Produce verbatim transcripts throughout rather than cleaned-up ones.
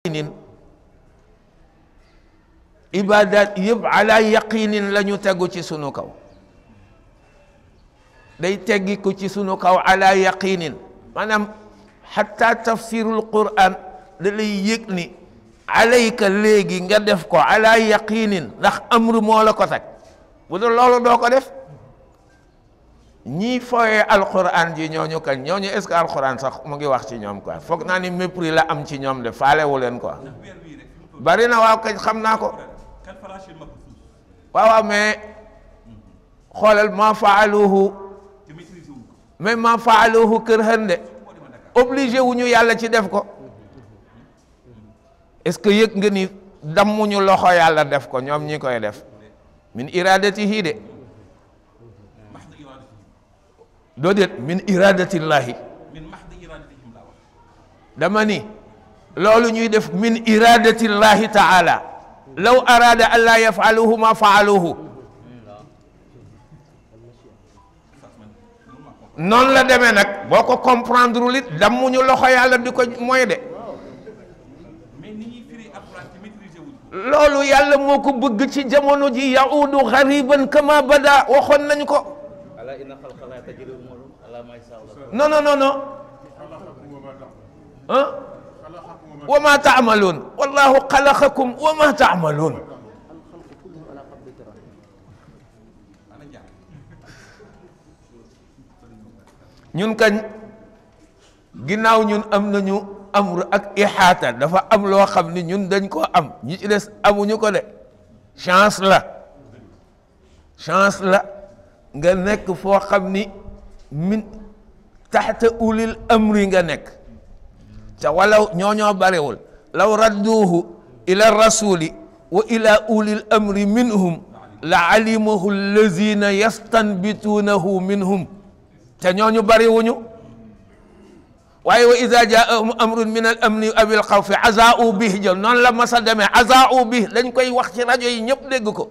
nin ibadat yëpp ala yaqinin la ñu tegu ci sunu kaw day teggi ko ci sunu kaw ala yaqinin maanaam hatta tafsirul quran da lay yëg ni alayka léegi nga def ko ala yaqinin ndax amru moo la ko teg bu dul loolu doo ko def ñii fooyee alquran ji ñooñu kañ ñooñu est ce que alquran sax mu ngi wax ci ñoom quoi foog naa ni mépris la am ci ñoom de faalewu leen quoi bari na waaw kañ xam naa ko waaw waaw mais xoolal ma faaluhu mais ma faaluhu kër hande obligé wu ñu yàlla ci def ko est ce que yëg nga ni dammuñu loxo yàlla def ko ñoom ñi koy def min iradatihi de doo déet min iradatillahi dama ni loolu ñuy def min iradatillahi taala law arada an la yafaluhu ma faaluhu noonu la demee nag boo ko comprendre lit dammuñu loxo yàlla di ko mooy de loolu yàlla moo ko bëgg ci jamono ji yaudu xariban kama bada waxoon nañu ko non non non non ah wa ma taamaluun wallahu xalaqakum wa ma taamaluun ñun kañ ginnaaw ñun am nañu amru ak ixaata dafa am loo xam ni ñun dañ koo am ñi ci des amuñu ko de chance la chance la nga nekk foo xam ni min taxta ulil amri nga nekk ca walaw ñooñoo barewul law radduuhu ila rasuli wa ila ulil amri minhum la alimahu allazina yastanbituunahu minhum te ñooñu bariwuñu waaye wa ida jaahum amrun min al amni aw al xawfi azaau bih jël noonu la masa demee azaau bih dañ koy wax ci rajo yi ñëpp dégg ko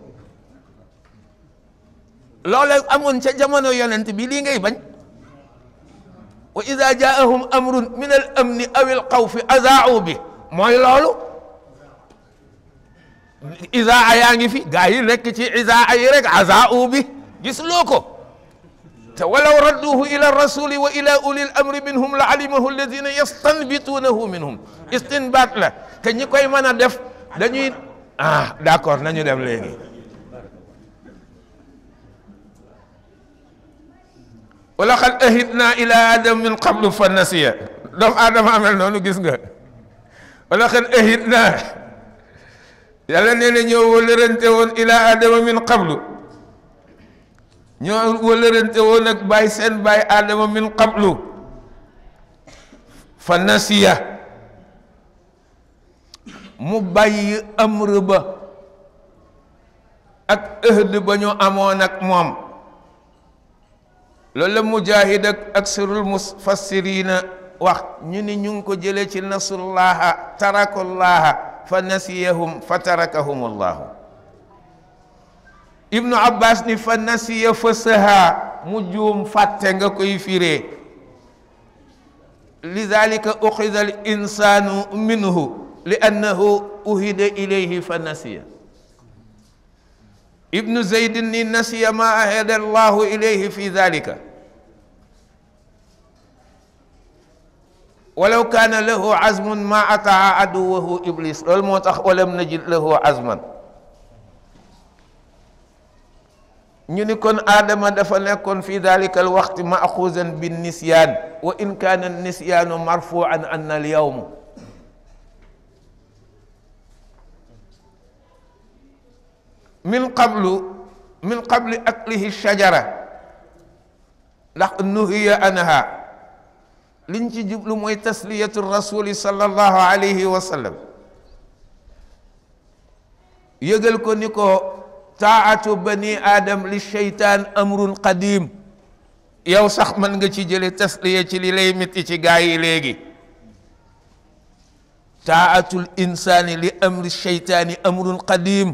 loolee amoon ca jamono yonent bi lii ngay bañ wa ida jaahum amrun min al amni aw al xawfi azaau bih mooy loolu izaa yaa ngi fi gaa yi nekk ci izaa yi rek azaau bih gis loo ko te walaw radduhu ila rasuli wa ila ulil amri minhum la alimahu alladina yastanbituunahu minhum istinbaat la te ñi koy mën a def dañuy ah d'accord nañu dem léegi wa laqad ahidna ila adam min qablu fa nasiya doomu aadama amel noonu gis nga wa laqad ahidna yàlla nee na ñoo wëlërante woon ila adama min qablu ñoo wëlërante woon ak bàyyi seen bàyyi aadama min qablu fa nasiya mu bàyyi amr ba ak ëhd ba ñu amoon ak moom loolu la mujahid ak aksarul mufassirina wax ñu ni ñu ngi ko jëlee ci nasullaha tarakullaha fa nasiyahum fa tarakahum allahu ibnu abbas ni fa nasiya fa saha mu juum fàtte nga koy firee lidalika uxida al insanu minhu li annahu uhida ilayhi fa nasiya ibnu zeydin ni nasiya ma ahada allahu ilayhi fi dalika walaw kaana lahu azmun ma ataa aduwahu iblis loolu moo tax walam najid lahu azman ñu ni kon aadama dafa nekkoon fi dalika al waqti maxuuzan bin nisyaan wa in kaana nisyaanu marfuan an al yawm min qablu min qabli aklihi shajara ndax nuhiya anha liñ ci jublu mooy tasliyatu rasuli sallallahu alayhi wa sallam yëgal ko ni ko taatu bani adam li sheytaan amrun qadim yow sax mën nga ci jële tasliya ci li lay métti ci gaa yi léegi taatul insaani li amri sheytaani amrun qadim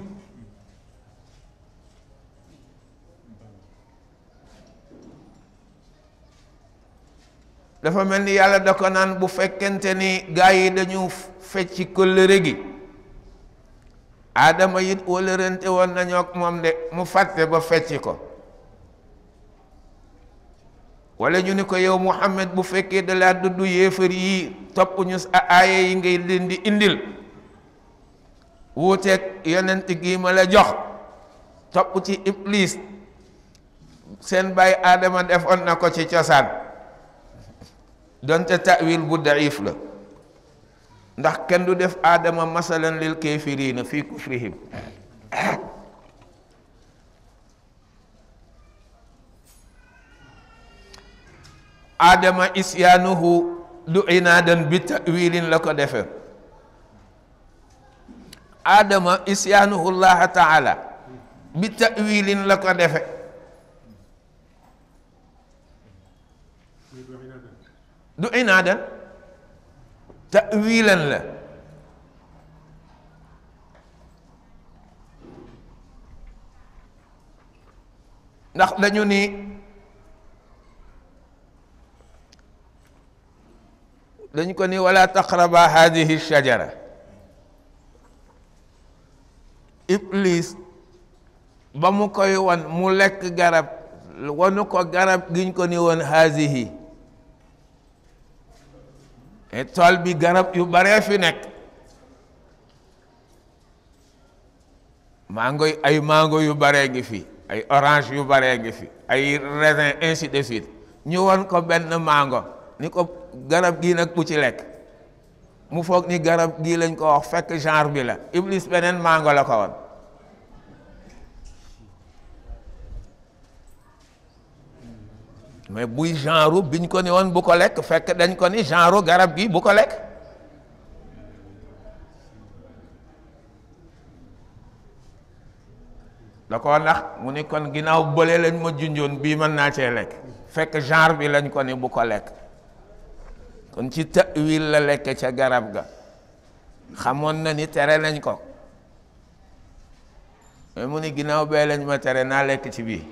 dafa mel ni yàlla da ko naan bu fekkente ni gaa yi dañu fecci kóllëre gi Adama it wëlërante woon nañoo ak moom de mu fàtte ba fecci ko wala ñu ni ko yow Muhammad bu fekkee da laa dudd yéefar yi topp ñu aaya yi ngay leen di indil wuuteeg yonent gi ma la jox topp ci Iblis seen baay Adama defoon na ko ci cosaan donte ta'wil bu daif la ndax kenn du def Adama masalan lil kafirina fi kufrihim Adama isyaanuhu du inaadan bi ta'wilin la ko defe Adama isyaanuhu Allah taala bi ta'wilin la ko defe du inaadan ta'wilan la ndax dañu ni dañ ko ni wala taqraba hadihi shajara Iblis ba mu koy wan mu lekk garab wanu ko garab giñ ko ni woon hadihi et tool bi garab yu bare fi nekk mango ay mango yu bare ngi fi ay orange yu bare ngi fi ay raisin ainsi de suite ñu won ko benn mango ni ko garab gii nag bu ci lekk mu foog ni garab gii lañ ko wax fekk genre bi la Iblis beneen mango la ko woon mais buy genre biñ ko ni woon bu ko lekk fekk dañ ko ni genre garab gi bu ko lekk da ko ndax mu ni kon ginnaaw bële lañ ma junjoon bii mën naa cee lekk fekk genre bi lañ ko ni bu ko lekk kon ci ta'wil la lekk ca garab ga xamoon na ni tere nañ ko mais mu ni ginnaaw bee lañ ma tere naa lekk ci bii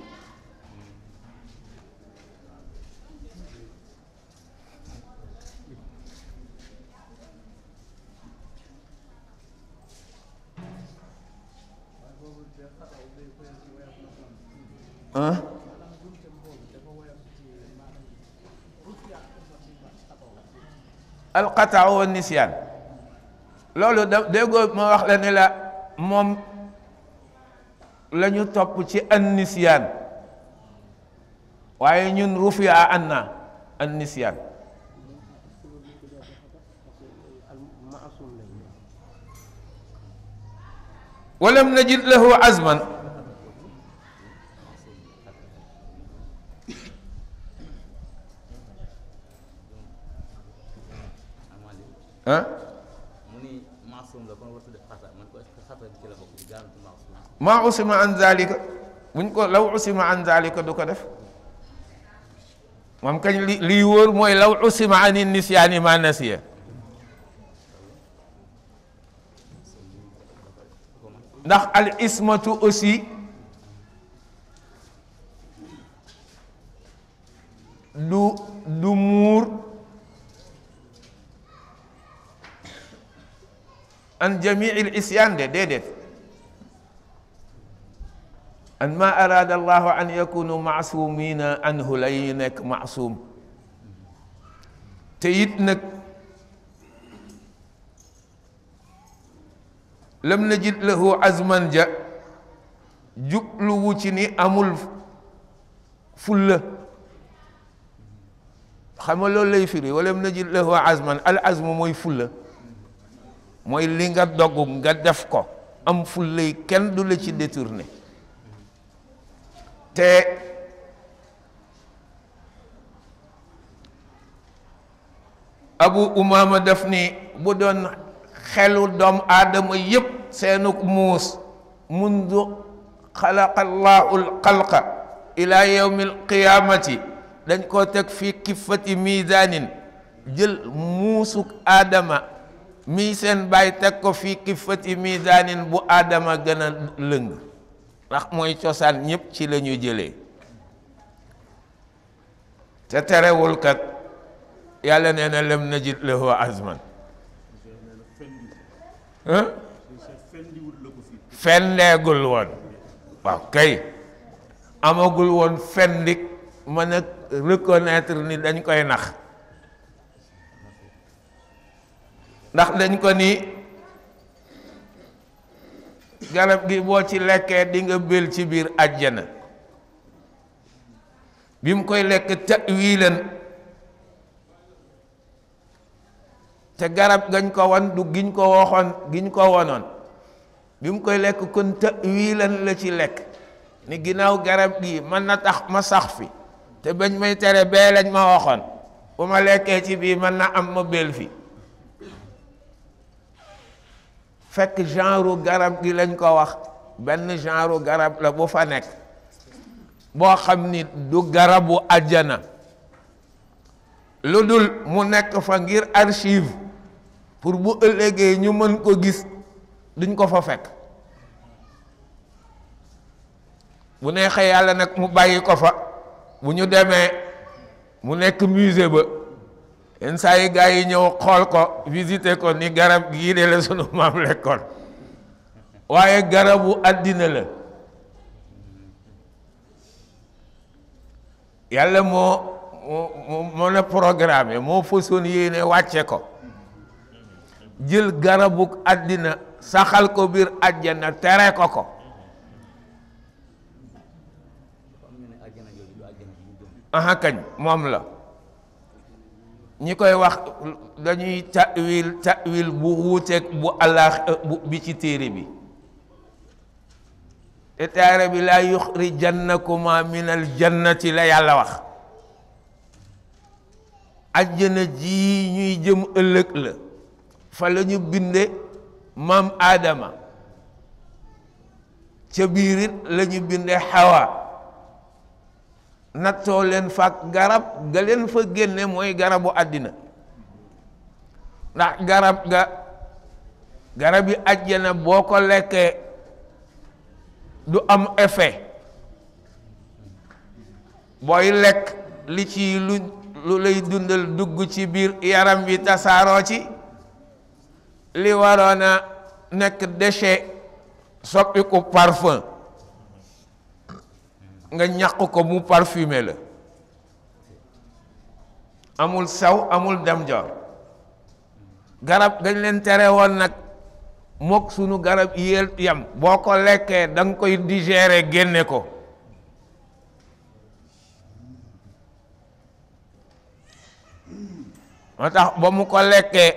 alqataa wa nisyaan loolu da déggoo ma wax la ne la moom la ñu topp ci an nisyaan waaye ñun rufi'a anna an nisyaan walam najid lahu azman ah maa usima an zalika buñ ko law usima an zalika du ko def moom kañ li lii wóor mooy law usima an nisyaani ma nasiya ndax al ismatu aussi du du muur an jamii al isyaan de déedéet an ma araada allahu an yakunu maasumina anhu lay nekk maasum te it nag lam najid lahu azman ja jubluwu ci ni amul fulla xam nga loolu lay firi walam najid lahu azman al azmu mooy fulla mooy li nga dogg nga def ko am fullay kenn du la ci détourné te Abu Umaama daf ni bu doon xelu doom aadama yépp seenuk muus mundu xalaqa allahu alxalqa ila yawmi alqiyamati dañ koo teg fi kiffati mizanin jël muusuk aadama mii seen bàyyi teg ko fi kiffati mizanin bu aadama gën a lëng ndax mooy cosaan ñépp ci la ñu jëlee te terewul kat yàlla nee na lam najid lahu azman fendeegul woon waaw kay amagul woon fendik mën a reconnaître ni dañ koy nax ndax dañ ko ni garab gi boo ci lekkee di nga bél ci biir àjjana bi mu koy lekk ta'wiilan te garab gañ ko wan du giñ ko waxoon giñ ko wonoon bi mu koy lekk kon ta'wiilan la ci lekk ni ginnaaw garab gi mën na tax ma sax fi te bañ may tere bee lañ ma waxoon bu ma lekkee ci bii mën na am ma bél fi fekk genre garab gi lañ ko wax benn genre garab la bu fa nekk boo xam ni du garabu àjjana lu dul mu nekk fa ngir archive pour bu ëllëgee ñu mën ko gis duñ ko fa fekk bu neexee yàlla nag mu bàyyi ko fa bu ñu demee mu nekk musée ba yenn saa yi gars yi ñëw xool ko visiter ko ni garab gii de la sunu maam lekkoon waaye garabu àddina la yàlla moo moo moo na programme moo façon yéene wàcce ko jël garabu àddina saxal ko biir àjjana tere ko ko aha kañ moom la ñi koy wax dañuy ta'wil ta'wil bu wuuteeg bu allah bu bi ci téere bi te téere bi laa yuxrijannakuma min al jannati la yàlla wax àjjana ji ñuy jëm ëllëg la fa la ñu binde maam Aadama ca biirit la ñu binde Hawa nattoo leen faak garab ga leen fa génne mooy garabu àddina ndax garab ga garab yi àjjana boo ko lekkee du am effet booy lekk li ci lu lu lay dundal dugg ci biir yaram bi tasaaroo ci li waroon a nekk déchet soppi ko parfum nga ñàq ko mu parfumé la amul saw amul dem joor garab gañ leen tere woon nag mook sunu garab yéel yam boo ko lekkee da nga koy digérer génne ko moo tax ba mu ko lekkee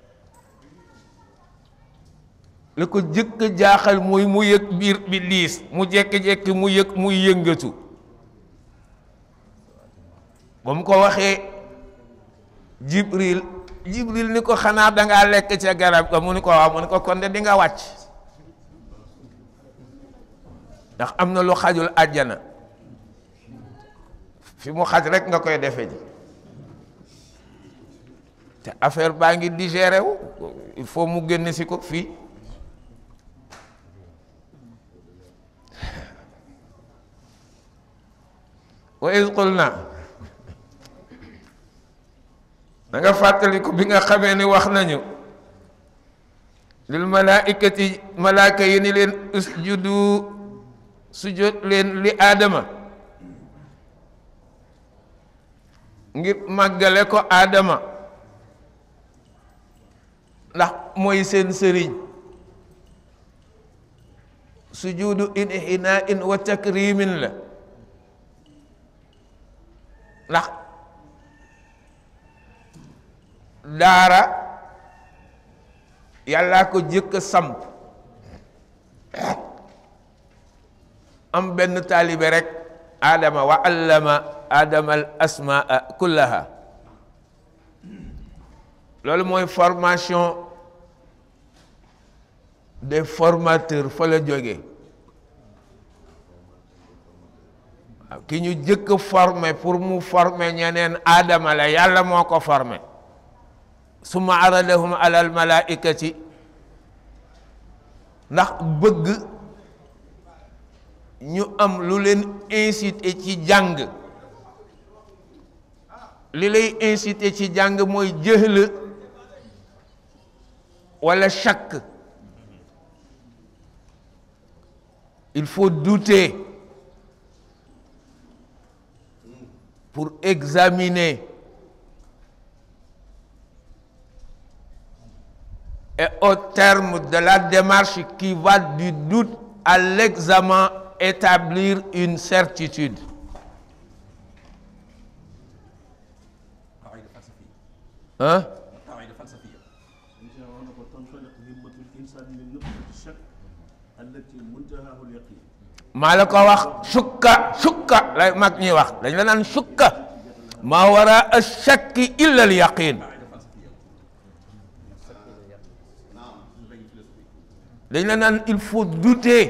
li ko jëkk jaaxal muy mu yëg biir bi liis mu jekki-jekki mu yëg muy yëngatu ba mu ko waxee jibril jibril ni ko xanaa dangaa lekk ca garab ga mu ni ko waaw mu ni ko kon de di nga wàcc ndax am na lu xajul àjjana fi mu xaj rek nga koy defe ji te affaire baa ngi digéré wu il faut mu génn si ko fii wa iz qulna da nga fàttaliku bi nga xamee ni wax nañu lil malaikati malaaka yi ni leen usjudu sujud leen li aadama ngir màggale ko aadama ndax mooy seen sëriñ sujudu inhina'in wa takrimin la ndax daara yàllaa ko jëkk samp am benn taalibe rek aadama wa allama aadama al asmaa kullaha loolu mooy formation des formateurs fa la jógee ki ñu jëkk formé pour mu formé ñeneen aadama la yàlla moo ko formé summa aradahum ala al malaikati ndax bëgg ñu am lu leen incité ci jàng li lay inciter ci jàng mooy jëhl wala shakk. Il faut douter pour examiner. Et au terme de la démarche qui va du doute à l'examen, établir une certitude. Hein? maa la ko wax shukka shukka lay mag ñuy wax dañ la naan shukka ma wara ash-shakki illa al-yaqin. dañ la naan il faut douter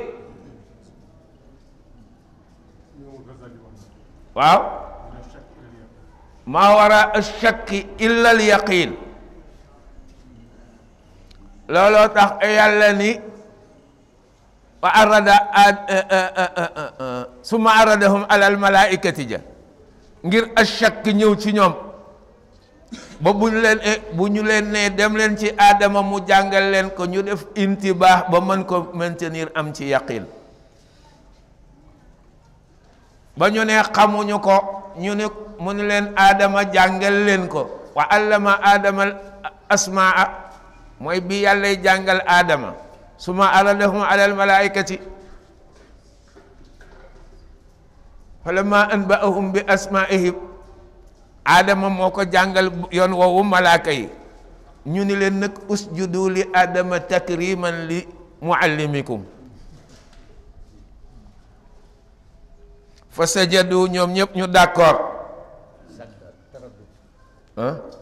waaw ma wara ash-shakki illa al-yaqin. looloo tax yàlla ni wa arada summa aradahum alal malaikati ja ngir ashak ñëw ci ñoom ba bu ñu leen bu ñu leen ne dem leen ci aadama mu jàngal leen ko ñu def intibaax ba mën ko maintenir am ci yaqin. ba ñu ne xamuñu ko ñu ne mu ne leen aadama jàngal leen ko wa allama aadama asmaa mooy bi yàlla jàngal aadama suma aradahum alal malaikati falamma anba'ahum bi asma'ihim aadama moo ko jàngal yoon woowu malaaka yi ñu ni leen nag usjudu li aadama takriman li muallimikum fa sajadu ñoom ñëpp ñu d'accord ah